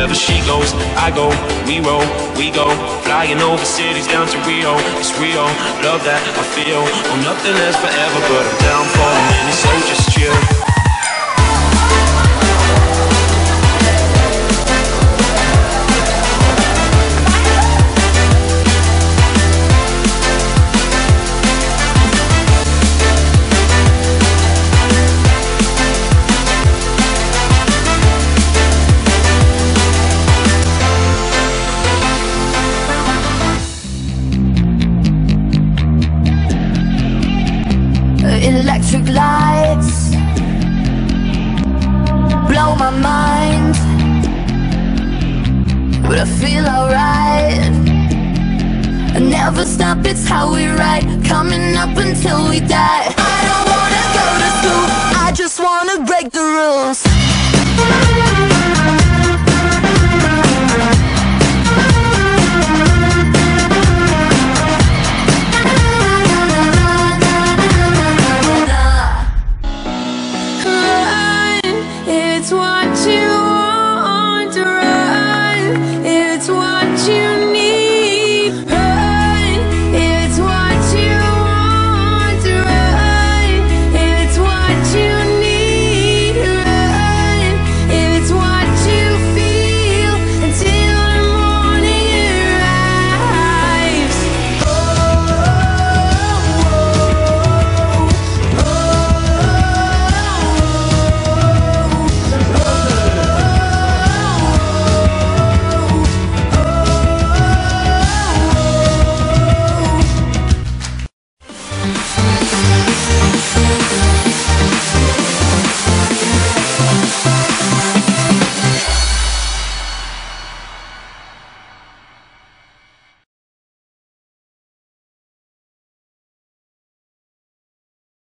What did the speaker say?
wherever she goes, I go, we roll, we go. Flying over cities down to Rio. It's real, love that I feel. Oh, nothing lasts forever, but I'm down for a minute, so just chill. Electric lights blow my mind, but I feel alright. I never stop, it's how we ride, coming up until we die. I don't wanna go to school, I just wanna break the rules.